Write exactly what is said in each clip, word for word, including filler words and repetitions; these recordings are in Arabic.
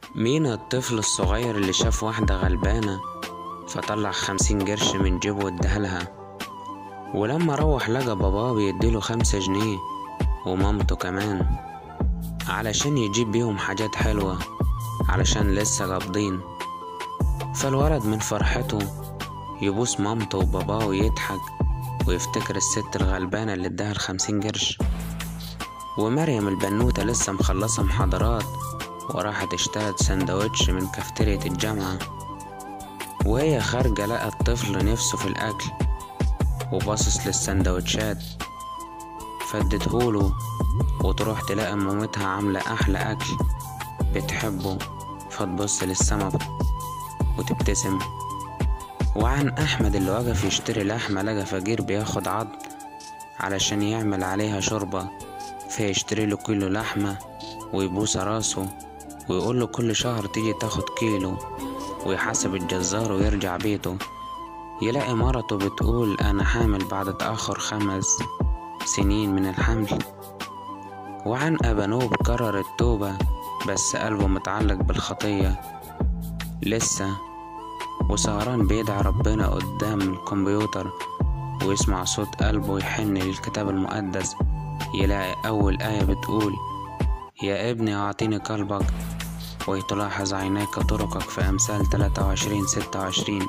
مينا الطفل الصغير اللي شاف واحدة غلبانة فطلع خمسين قرش من جيبه واداهالها، ولما روح لقى باباه بيديله خمسة جنيه ومامته كمان علشان يجيب بيهم حاجات حلوة علشان لسه قابضين. فالولد من فرحته يبوس مامته وباباه ويضحك ويفتكر الست الغلبانة اللي اداها الخمسين قرش. ومريم البنوتة لسه مخلصة محاضرات وراحت اشترت سندوتش من كافتيريا الجامعة، وهي خارجة لقى الطفل نفسه في الأكل وباصص للسندوتشات فادتهوله، وتروح تلاقي مامتها عاملة أحلى أكل بتحبه فتبص للسما وتبتسم. وعن أحمد اللي وقف يشتري لحمة لقى فقير بياخد عض علشان يعمل عليها شوربة، فيشتري له كيلو لحمة ويبوس راسه ويقول له كل شهر تيجي تاخد كيلو، ويحاسب الجزار ويرجع بيته يلاقي مرته بتقول أنا حامل بعد تأخر خمس سنين من الحمل. وعن أبانوب قرر التوبة بس قلبه متعلق بالخطية لسه، وسهران بيدعي ربنا قدام الكمبيوتر ويسمع صوت قلبه يحن للكتاب المقدس، يلاقي أول آية بتقول يا ابني أعطيني قلبك وتلاحظ عينيك طرقك في أمثال تلاتة وعشرين ستة وعشرين،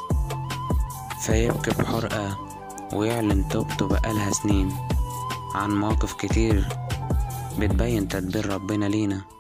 فيبكي بحرقة ويعلن توبته بقالها سنين عن مواقف كتير بتبين تدبير ربنا لينا.